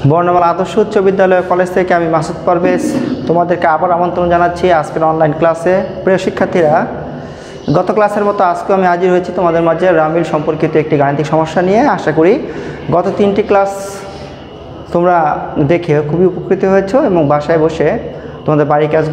বর্ণমালা আদর্শ উচ্চ বিদ্যালয় কলেজ থেকে আমি মাসুদ পারভেজ তোমাদেরকে আবার আমন্ত্রণ জানাচ্ছি আজকের অনলাইন ক্লাসে। প্রিয় শিক্ষার্থীরা, গত ক্লাসের মতো আজকে আমি হাজির হয়েছি তোমাদের মাঝে রামিল সম্পর্কিত একটি গাণিতিক সমস্যা নিয়ে। আশা করি গত 3টি ক্লাস তোমরা দেখে খুবই উপকৃত হয়েছো এবং বাসায় বসে তোমাদের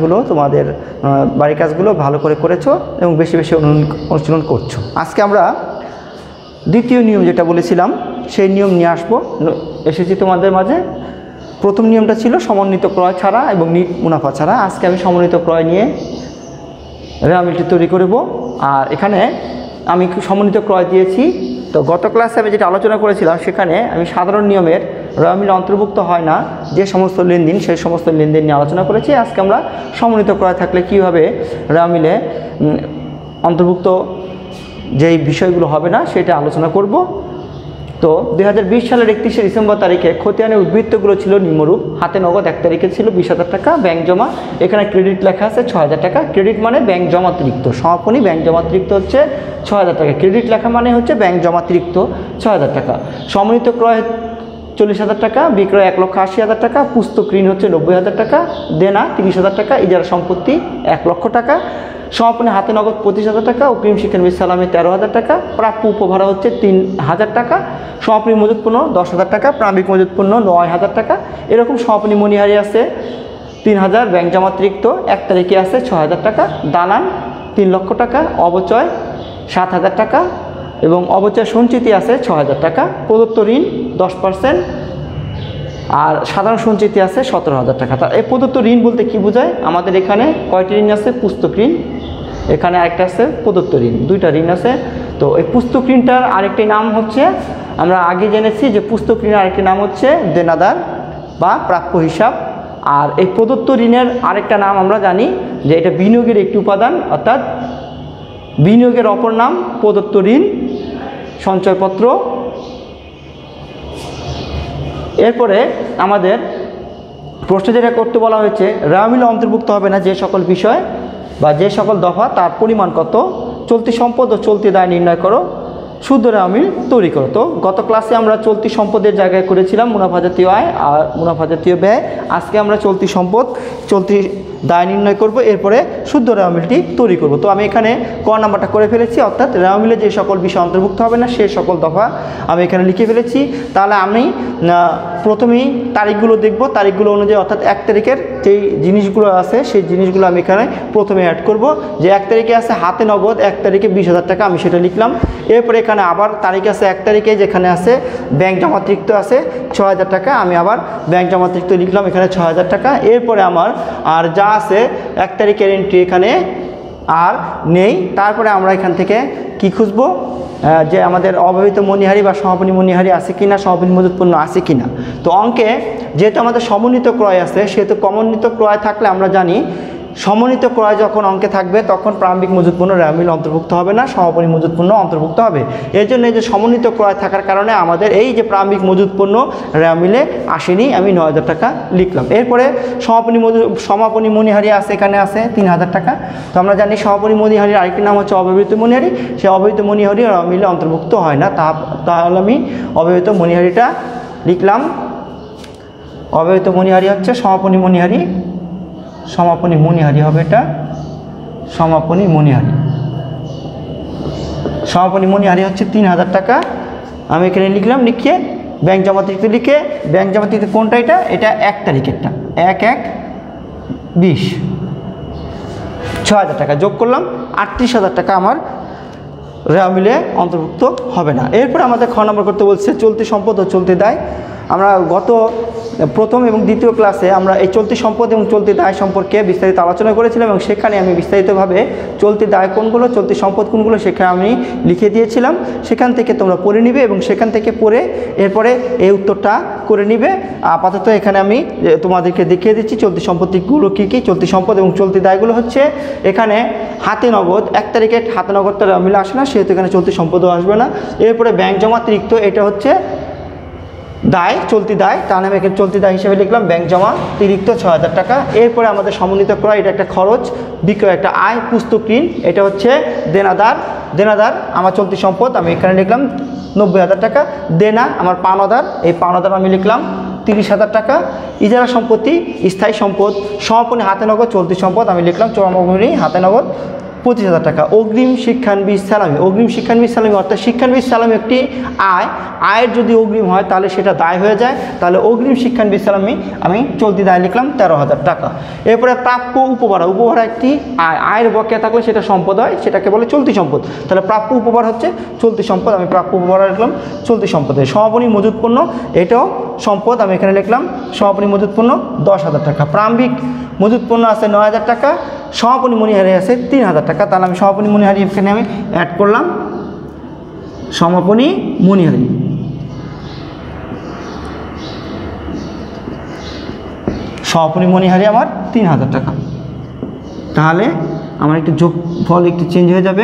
বাড়ির কাজগুলো ভালো করে করেছো এবং বেশি বেশি অনুশীলন করছো। আজকে আমরা দ্বিতীয় নিয়ম যেটা বলেছিলাম সেই নিয়ম নিয়ে এসেছি তোমাদের মাঝে। প্রথম নিয়মটা ছিল সমন্বিত ক্রয় ছাড়া এবং নিট মুনাফা ছাড়া। আজকে আমি সমন্বিত ক্রয় নিয়ে রেওয়ামিলটি তৈরি করব। আর এখানে আমি সমন্বিত ক্রয় দিয়েছি। তো গত ক্লাসে আমি যেটা আলোচনা করেছিলাম সেখানে আমি সাধারণ নিয়মের রেওয়ামিল অন্তর্ভুক্ত হয় না যে সমস্ত লেনদেন, সেই সমস্ত লেনদেন নিয়ে আলোচনা করেছি। আজকে আমরা সমন্বিত ক্রয় থাকলে কীভাবে রেওয়ামিলে অন্তর্ভুক্ত যেই বিষয়গুলো হবে না সেটা আলোচনা করব। তো 2020 সালের 31শে ডিসেম্বর তারিখে খতিয়ানের উদ্বৃত্তগুলো ছিল নিম্নরূপ। হাতে নগদ 1 তারিখে ছিল 20,000 টাকা, ব্যাংক জমা এখানে ক্রেডিট লেখা আছে 6,000 টাকা। ক্রেডিট মানে ব্যাংক জমাতিরিক্ত, সমাপনী ব্যাংক জমাতিরিক্ত হচ্ছে 6,000 টাকা। ক্রেডিট লেখা মানে হচ্ছে ব্যাংক জমাতিরিক্ত 6,000 টাকা। সমন্বিত ক্রয় 40,000 টাকা, বিক্রয় 1,80,000 টাকা, পুস্তক ঋণ হচ্ছে 90,000 টাকা, দেনা 30,000 টাকা, ইজারা সম্পত্তি 1 লক্ষ টাকা, সমাপনী হাতে নগদ 25,000 টাকা, অগ্রিম শিক্ষানবিশ সালামে 13,000 টাকা, প্রাপ্য উপভাড়া হচ্ছে 3,000 টাকা, সমাপনী মজুত পণ্য 10,000 টাকা, প্রারম্ভিক মজুত পণ্য 9,000 টাকা। এরকম সমাপনী মণিহারি আছে 3,000, ব্যাংক জমাতিরিক্ত 1 তারিখে আছে 6,000 টাকা, দালান 3 লক্ষ টাকা, অবচয় 7,000 টাকা এবং অবচয় সঞ্চিতি আছে 6,000 টাকা, প্রদত্ত ঋণ 10% আর সাধারণ সঞ্চিতি আছে 17,000 টাকা। তা এই প্রদত্ত ঋণ বলতে কি বোঝায়? আমাদের এখানে কয়টি ঋণ আছে? পুস্তক ঋণ, এখানে আরেকটা আছে প্রদত্ত ঋণ, 2টা ঋণ আছে। তো এই পুস্তক ঋণটার আরেকটি নাম হচ্ছে, আমরা আগে জেনেছি যে পুস্তক ঋণের আরেকটি নাম হচ্ছে দেনাদার বা প্রাপ্য হিসাব। আর এই প্রদত্ত ঋণের আরেকটা নাম আমরা জানি যে এটা বিনিয়োগের একটি উপাদান, অর্থাৎ বিনিয়োগের অপর নাম প্রদত্ত ঋণ, সঞ্চয়পত্র। এরপরে আমাদের প্রশ্ন যেটা করতে বলা হয়েছে, রেওয়ামিলে অন্তর্ভুক্ত হবে না যে সকল বিষয় বা যে সকল দফা তার পরিমাণ কত, চলতি সম্পদ ও চলতি দায় নির্ণয় করো, শুদ্ধ রেওয়ামিল তৈরি করো। তো গত ক্লাসে আমরা চলতি সম্পদের জায়গায় করেছিলাম মুনাফা জাতীয় আয় আর মুনাফা জাতীয় ব্যয়। আজকে আমরা চলতি সম্পদ, চলতি দায় নির্ণয় করব, এরপরে শুদ্ধ রেওয়ামিলটি তৈরি করব। তো আমি এখানে ক নাম্বারটা করে ফেলেছি, অর্থাৎ রেওয়ামিলে যে সকল বিষয় অন্তর্ভুক্ত হবে না সেই সকল দফা আমি এখানে লিখে ফেলেছি। তাহলে আমি প্রথমেই তারিখগুলো দেখব, তারিখগুলো অনুযায়ী অর্থাৎ 1 তারিখের যেই জিনিসগুলো আছে সেই জিনিসগুলো আমি এখানে প্রথমে অ্যাড করব। যে 1 তারিখে আছে হাতে নগদ 1 তারিখে 20,000 টাকা, আমি সেটা লিখলাম। এরপরে এখানে আবার তারিখ আছে 1 তারিখে, যেখানে আছে ব্যাংক জমাতিরিক্ত আছে 6,000 টাকা, আমি আবার ব্যাংক জমাতিরিক্ত লিখলাম এখানে 6,000 টাকা। এরপরে আমার আর যা আছে 1 তারিখের এন্ট্রি এখানে আর নেই। তারপরে আমরা এখান থেকে কি খুঁজবো, যে আমাদের অব্যবহৃত মণিহারি বা সমাপনী মণিহারি আছে কিনা, সমাপনী মজুত পণ্য আছে কিনা। তো অঙ্কে যেহেতু আমাদের সমন্বিত ক্রয় আছে, সেহেতু সমন্বিত ক্রয় থাকলে আমরা জানি সমন্বিত ক্রয় যখন অঙ্কে থাকবে তখন প্রারম্ভিক মজুত পণ্য রেওয়ামিল অন্তর্ভুক্ত হবে না, সমাপনী মজুত পণ্য অন্তর্ভুক্ত হবে। এর জন্য এই যে সমন্বিত ক্রয় থাকার কারণে আমাদের এই যে প্রারম্ভিক মজুত পণ্য রেওয়ামিলে আসেনি, আমি 9,000 টাকা লিখলাম। এরপরে সমাপনী মণিহারি আছে, এখানে আছে 3,000 টাকা। তো আমরা জানি সমাপনী মণিহারির আরেকটি নাম হচ্ছে অব্যবহৃত মণিহারি, সেই অব্যবহৃত মণিহারি রেওয়ামিলে অন্তর্ভুক্ত হয় না। তাহলে আমি অব্যবহৃত মণিহারিটা লিখলাম। অব্যবহৃত মণিহারি হচ্ছে সমাপনী মণিহারি, সমাপনী মণিহারি হবে এটা, সমাপনী মণিহারি। সমাপনী মণিহারি হচ্ছে 3,000 টাকা, আমি এখানে লিখলাম। লিখে ব্যাংক জমাতিরিক্ত লিখে, ব্যাংক জমাতিরিক্ত কোনটা? এটা 1 তারিখেরটা, 1/1/20, 6,000 টাকা যোগ করলাম, 38,000 টাকা আমার রেওয়ামিলে অন্তর্ভুক্ত হবে না। এরপরে আমাদের খ নম্বর করতে বলছে চলতি সম্পদ ও চলতি দায়। আমরা গত প্রথম এবং দ্বিতীয় ক্লাসে আমরা এই চলতি সম্পদ এবং চলতি দায় সম্পর্কে বিস্তারিত আলোচনা করেছিলাম এবং সেখানে আমি বিস্তারিতভাবে চলতি দায় কোনগুলো, চলতি সম্পদ কোনগুলো সেখানে আমি লিখে দিয়েছিলাম। সেখান থেকে তোমরা পড়ে নিবে এবং সেখান থেকে পড়ে এরপরে এই উত্তরটা করে নিবে। আপাতত এখানে আমি তোমাদেরকে দেখিয়ে দিচ্ছি চলতি সম্পত্তিগুলো কী কী। চলতি সম্পদ এবং চলতি দায়গুলো হচ্ছে এখানে হাতে নগদ 1 তারিখে হাতে নগদ তো রেওয়ামিলে আসে না, সেহেতু এখানে চলতি সম্পদও আসবে না। এরপরে ব্যাংক জমাতিরিক্ত, এটা হচ্ছে দায়, চলতি দায়, তার নামে এখানে চলতি দায় হিসেবে লিখলাম ব্যাংক জমা তিরিক্ত 6,000 টাকা। এরপরে আমাদের সমন্বিত ক্রয়, এটা একটা খরচ, বিক্রয় একটা আয়, পুস্তক ঋণ এটা হচ্ছে দেনাদার আমার চলতি সম্পদ, আমি এখানে লিখলাম 90,000 টাকা। দেনা আমার পাওনাদার, এই পাওনাদার আমি লিখলাম 30,000 টাকা। ইজারা সম্পত্তি স্থায়ী সম্পদ সমাপনী হাতে নগদ চলতি সম্পদ আমি লিখলাম সমাপনী হাতে নগদ 25,000 টাকা। অগ্রিম শিক্ষানবিশ সালামি, অগ্রিম শিক্ষানবিশ সালামি অর্থাৎ শিক্ষানবিশ সালামি একটি আয়ের যদি অগ্রিম হয় তাহলে সেটা দায় হয়ে যায়, তাহলে অগ্রিম শিক্ষানবিশ সালামি আমি চলতি দায় লিখলাম 13,000 টাকা। এরপরে প্রাপ্য উপভাড়া, উপভাড়া একটি আয়ের বকেয়া থাকলে সেটা সম্পদ হয়, সেটাকে বলে চলতি সম্পদ, তাহলে প্রাপ্য উপভাড়া হচ্ছে চলতি সম্পদ, আমি প্রাপ্য উপভাড়া লিখলাম চলতি সম্পদে। সমাপনী মজুত পণ্য এটাও সম্পদ, আমি এখানে লিখলাম সমাপনী মজুত পণ্য 10,000 টাকা। প্রারম্ভিক মজুত পণ্য আছে 9,000 টাকা, সমাপনী মণিহারি আছে 3,000 টাকা, তাহলে আমি সমাপনী মণিহারি এখানে আমি অ্যাড করলাম সমাপনী মণিহারি। সমাপনী মণিহারি আমার 3,000 টাকা, তাহলে আমার একটু যোগফল একটু চেঞ্জ হয়ে যাবে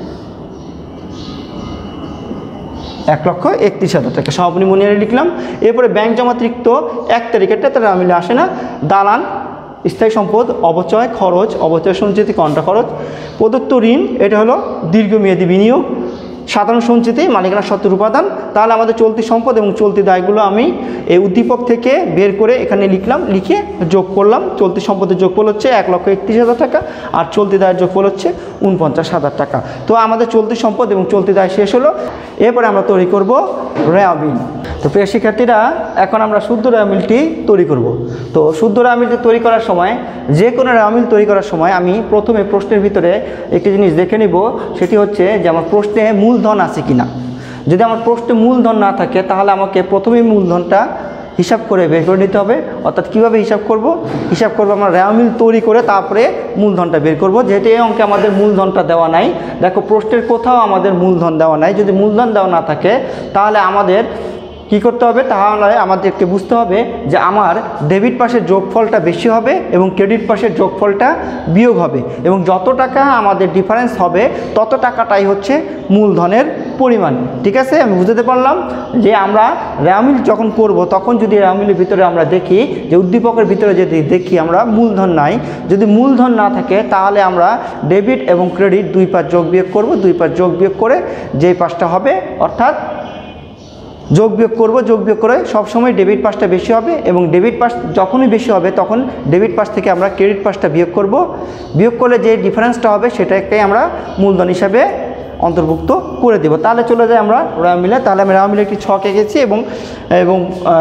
1,31,000 টাকা। সমাপনী মণিহারি লিখলাম। এরপরে ব্যাংক জমাতিরিক্ত 1 তারিখেরটা তারা মিলে আসে না, দালান স্থায়ী সম্পদ অবচয় খরচ, অবচয় সঞ্চিতি কন্ট্রা খরচ। প্রদত্ত ঋণ এটা হলো দীর্ঘমেয়াদী বিনিয়োগ। সাধারণ সঞ্চিতি মালিকানা সত্ত্বের উপাদান, তাহলে আমাদের চলতি সম্পদ এবং চলতি দায়গুলো আমি এই উদ্দীপক থেকে বের করে এখানে লিখলাম, লিখে যোগ করলাম। চলতি সম্পদের যোগফল হচ্ছে 1,31,000 টাকা আর চলতি দায়ের যোগফল হচ্ছে 49,000 টাকা। তো আমাদের চলতি সম্পদ এবং চলতি দায় শেষ হলো। এরপরে আমরা তৈরি করব রেওয়া বিল। তো প্রিয় শিক্ষার্থীরা, এখন আমরা শুদ্ধ রেওয়া মিলটি তৈরি করব। তো শুদ্ধ রেওয়া মিলটি তৈরি করার সময়, যে কোনো রেওয়া মিল তৈরি করার সময় আমি প্রথমে প্রশ্নের ভিতরে একটি জিনিস দেখে নিব, সেটি হচ্ছে যে আমার প্রশ্নে মূলধন আছে কিনা। যদি আমার প্রশ্নে মূলধন না থাকে তাহলে আমাকে প্রথমেই মূলধনটা হিসাব করে বের করে নিতে হবে। অর্থাৎ কীভাবে হিসাব করব, হিসাব করব আমরা রেওয়া মিল তৈরি করে তারপরে মূলধনটা বের করব। যেহেতু এই অঙ্কে আমাদের মূলধনটা দেওয়া নাই, দেখো প্রশ্নের কোথাও আমাদের মূলধন দেওয়া নাই। যদি মূলধন দেওয়া না থাকে তাহলে আমাদের কী করতে হবে, তাহলে আমাদেরকে বুঝতে হবে যে আমার ডেবিট পাশের যোগফলটা বেশি হবে এবং ক্রেডিট পাশের যোগফলটা বিয়োগ হবে, এবং যত টাকা আমাদের ডিফারেন্স হবে তত টাকাটাই হচ্ছে মূলধনের পরিমাণ। ঠিক আছে, আমি বুঝতে পারলাম যে আমরা রেওয়া মিল যখন করব তখন যদি রেওয়া মিলের ভিতরে আমরা দেখি যে উদ্দীপকের ভিতরে যদি দেখি আমরা মূলধন নাই, যদি মূলধন না থাকে তাহলে আমরা ডেবিট এবং ক্রেডিট 2 পাশ যোগ বিয়োগ করব। 2 পাশ যোগ বিয়োগ করে যেই পাশটা হবে, অর্থাৎ যোগ বিয়োগ করব, যোগ বিয়োগ করে সবসময় ডেবিট পাশটা বেশি হবে, এবং ডেবিট পাশ যখনই বেশি হবে তখন ডেবিট পাশ থেকে আমরা ক্রেডিট পাশটা বিয়োগ করব। বিয়োগ করলে যে ডিফারেন্সটা হবে সেটাকে আমরা মূলধন হিসাবে অন্তর্ভুক্ত করে দেব। তাহলে চলে যাই আমরা রেওয়া মিলে। তাহলে আমি রেওয়া মিলে একটি ছক এঁকেছি এবং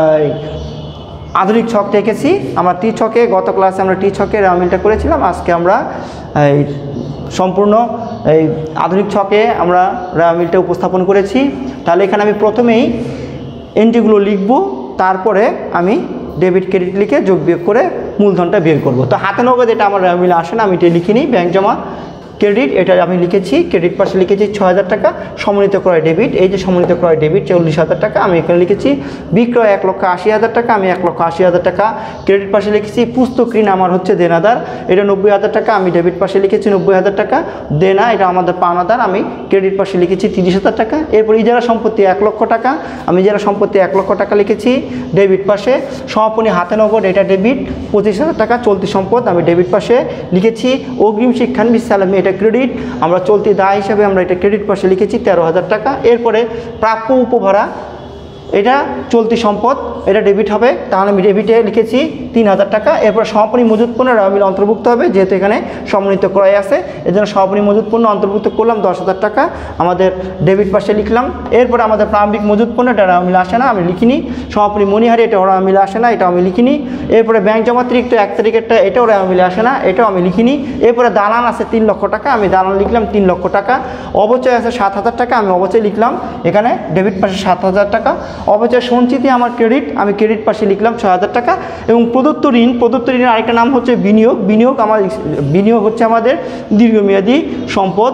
আধুনিক ছকটা এঁকেছি। আমরা টি ছকে, গত ক্লাসে আমরা টি ছকে রেওয়া মিলটা করেছিলাম, আজকে আমরা এই সম্পূর্ণ এই আধুনিক ছকে আমরা রেওয়া মিলটা উপস্থাপন করেছি। তাহলে এখানে আমি প্রথমেই এন্ট্রিগুলো লিখব, তারপরে আমি ডেবিট ক্রেডিট লিখে যোগ বিয়োগ করে মূলধনটা বের করব। তো হাতে নগদ এটা আমার রেওয়া মিলে আসে না, আমি এটা লিখিনি। ব্যাংক জমা ক্রেডিট এটা আমি লিখেছি, ক্রেডিট পাশে লিখেছি 6,000 টাকা। সমন্বিত ক্রয় ডেবিট, এই যে সমন্বিত ক্রয় ডেবিট 40,000 টাকা আমি এখানে লিখেছি। বিক্রয় 1,80,000 টাকা, আমি 1,80,000 টাকা ক্রেডিট পাশে লিখেছি। পুস্তক ঋণ আমার হচ্ছে দেনাদার, এটা 90,000 টাকা, আমি ডেবিট পাশে লিখেছি 90,000 টাকা। দেনা এটা আমাদের পাওনাদার, আমি ক্রেডিট পাশে লিখেছি 30,000 টাকা। এরপর ইজারা সম্পত্তি 1,00,000 টাকা, আমি ইজারা সম্পত্তি 1,00,000 টাকা লিখেছি ডেবিট পাশে। সমাপনী হাতে নগদ এটা ডেবিট 25,000 টাকা চলতি সম্পদ, আমি ডেবিট পাশে লিখেছি। অগ্রিম শিক্ষানবিশ সালামি এটা ক্রেডিট, আমরা চলতি দায় হিসাবে আমরা এটা ক্রেডিট পাশে লিখেছি 13,000 টাকা। এরপরে প্রাপ্য উপভাড়া এটা চলতি সম্পদ, এটা ডেবিট হবে, তাহলে আমি ডেবিটে লিখেছি 3,000 টাকা। এরপর সমাপনী মজুত পণ্য রেওয়া মিলে অন্তর্ভুক্ত হবে, যেহেতু এখানে সমন্বিত ক্রয় আছে এজন্য সমাপনী মজুত পণ্য অন্তর্ভুক্ত করলাম 10,000 টাকা, আমাদের ডেবিট পাশে লিখলাম। এরপর আমাদের প্রারম্ভিক মজুত পণ্য এটা রেওয়া মিলে আসে না, আমি লিখিনি। সমাপনী মণিহারি এটা রেওয়া মিলে আসে না, এটাও আমি লিখিনি। এরপরে ব্যাংক জমাতিরিক্ত 1 তারিখেরটা এটাও রেওয়া মিলে আসে না, এটাও আমি লিখিনি। এরপরে দালান আছে 3,00,000 টাকা, আমি দালান লিখলাম 3,00,000 টাকা। অবচয় আছে 7,000 টাকা, আমি অবচয় লিখলাম এখানে ডেবিট পাশে 7,000 টাকা। অবচয় সঞ্চিতি আমার ক্রেডিট, আমি ক্রেডিট পাশে লিখলাম 6,000 টাকা। এবং প্রদত্ত ঋণ, প্রদত্ত ঋণের আরেকটা নাম হচ্ছে বিনিয়োগ। বিনিয়োগ হচ্ছে আমাদের দীর্ঘমেয়াদী সম্পদ,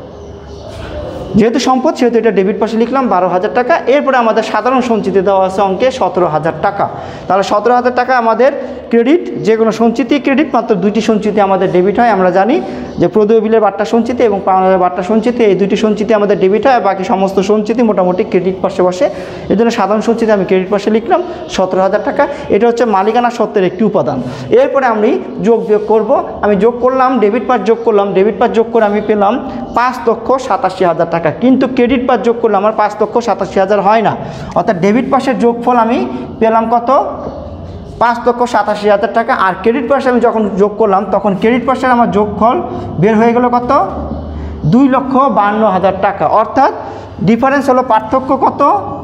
যেহেতু সম্পদ সেহেতু এটা ডেবিট পাশে লিখলাম 12,000 টাকা। এরপরে আমাদের সাধারণ সঞ্চিতি দেওয়া আছে অঙ্কে 17,000 টাকা, তাহলে 17,000 টাকা আমাদের ক্রেডিট। যে কোনো সঞ্চিতি ক্রেডিট, মাত্র 2টি সঞ্চিতি আমাদের ডেবিট হয়। আমরা জানি যে প্রদেয় বিলের বাট্টা সঞ্চিতি এবং পাওনাদারের বাট্টা সঞ্চিতি, এই 2টি সঞ্চিতি আমাদের ডেবিট হয়, বাকি সমস্ত সঞ্চিতি মোটামুটি ক্রেডিট পাশে বসে। এই জন্য সাধারণ সঞ্চিতি আমি ক্রেডিট পাশে লিখলাম 17,000 টাকা। এটা হচ্ছে মালিকানা সত্ত্বের একটি উপাদান। এরপরে আমি যোগ বিয়োগ করব, আমি যোগ করলাম ডেবিট পাশ যোগ করলাম, ডেবিট পাশ যোগ করে আমি পেলাম 5,87,000 টাকা। টাকা, কিন্তু ক্রেডিট পাস যোগ করলে আমার 5,87,000 হয় না। অর্থাৎ ডেবিট পাসের যোগফল আমি পেলাম কত? 5,87,000 টাকা। আর ক্রেডিট পাসে আমি যখন যোগ করলাম তখন ক্রেডিট পাসের আমার যোগফল বের হয়ে গেল কত? 2,52,000 টাকা। অর্থাৎ ডিফারেন্স হলো, পার্থক্য কত?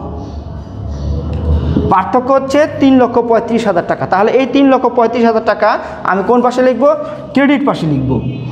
পার্থক্য হচ্ছে 3,35,000 টাকা। তাহলে এই 3,35,000 টাকা আমি কোন পাশে লিখব? ক্রেডিট পাশে লিখব।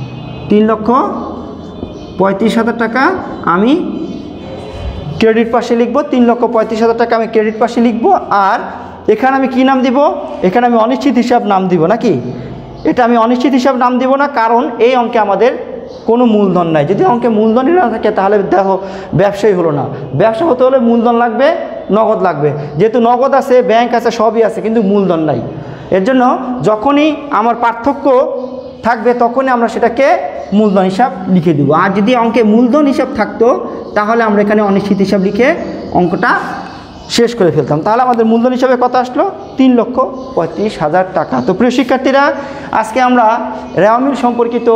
3,35,000 টাকা আমি ক্রেডিট পাশে লিখব। 3,35,000 টাকা আমি ক্রেডিট পাশে লিখব। আর এখানে আমি কি নাম দিব? এখানে আমি অনিশ্চিত হিসাব নাম দিব নাকি? এটা আমি অনিশ্চিত হিসাব নাম দিব না, কারণ এই অঙ্কে আমাদের কোনো মূলধন নাই। যদি অঙ্কে মূলধনই না থাকে তাহলে দেখো ব্যবসায়ী হলো না। ব্যবসা হতে হলে মূলধন লাগবে, নগদ লাগবে। যেহেতু নগদ আছে, ব্যাংক আছে, সবই আছে, কিন্তু মূলধন নাই। এর জন্য যখনই আমার পার্থক্য থাকবে তখনই আমরা সেটাকে মূলধন হিসাব লিখে দেবো। আর যদি অঙ্কে মূলধন হিসাব থাকতো তাহলে আমরা এখানে অনিশ্চিত হিসাব লিখে অঙ্কটা শেষ করে ফেলতাম। তাহলে আমাদের মূলধন হিসাবে কত আসলো? 3,35,000 টাকা। তো প্রিয় শিক্ষার্থীরা, আজকে আমরা রেওয়া মিল সম্পর্কিত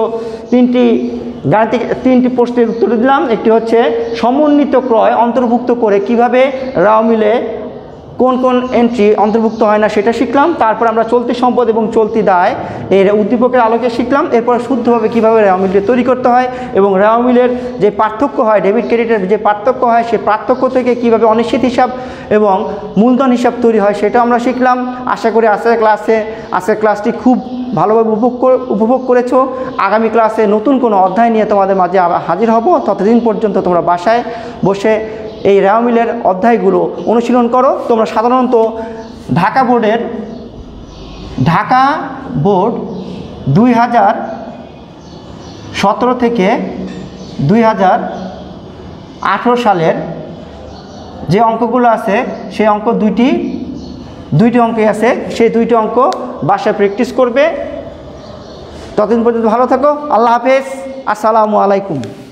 তিনটি প্রশ্নের উত্তর দিলাম। একটি হচ্ছে সমন্বিত ক্রয় অন্তর্ভুক্ত করে কিভাবে রেওয়া মিলে কোন কোন এন্ট্রি অন্তর্ভুক্ত হয় না সেটা শিখলাম। তারপর আমরা চলতি সম্পদ এবং চলতি দায় এর উদ্দীপকের আলোকে শিখলাম। এরপর শুদ্ধভাবে কীভাবে রেওয়া মিলটি তৈরি করতে হয় এবং রেওয়া মিলের যে পার্থক্য হয়, ডেবিট ক্রেডিটের যে পার্থক্য হয়, সেই পার্থক্য থেকে কীভাবে অনিশ্চিত হিসাব এবং মূলধন হিসাব তৈরি হয় সেটা আমরা শিখলাম। আশা করি আজকের ক্লাসটি খুব ভালোভাবে উপভোগ করেছো। আগামী ক্লাসে নতুন কোনো অধ্যায় নিয়ে তোমাদের মাঝে হাজির হব। ততদিন পর্যন্ত তোমরা বাসায় বসে এই রেওয়া মিলের অধ্যায়গুলো অনুশীলন করো। তোমরা সাধারণত ঢাকা বোর্ড 2017 থেকে 2018 সালের যে অঙ্কগুলো আছে সেই অঙ্ক দুইটি অঙ্কই আছে, সেই দুইটি অঙ্ক বাসায় প্র্যাকটিস করবে। ততদিন পর্যন্ত ভালো থাকো। আল্লাহ হাফেজ। আসসালামু আলাইকুম।